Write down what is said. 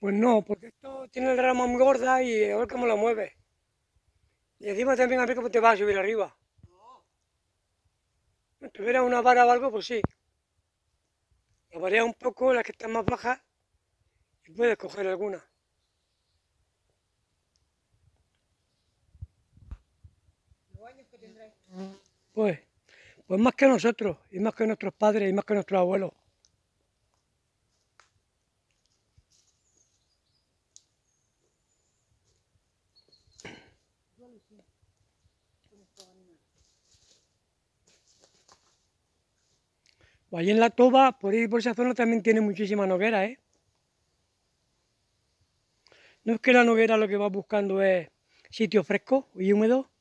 Pues no, porque esto tiene el rama muy gorda y a ver cómo lo mueves. Y encima también a ver cómo te vas a subir arriba. Si tuviera una vara o algo, pues sí. La varía un poco, las que están más bajas, y puedes coger alguna. ¿Los años que tendrá esto? Pues, pues más que nosotros, y más que nuestros padres, y más que nuestros abuelos. Yo lo sé, con estos animales. Pues allí en la Toba, por ahí por esa zona también tiene muchísimas nogueras, ¿eh? No es que la noguera lo que va buscando es sitio fresco y húmedo,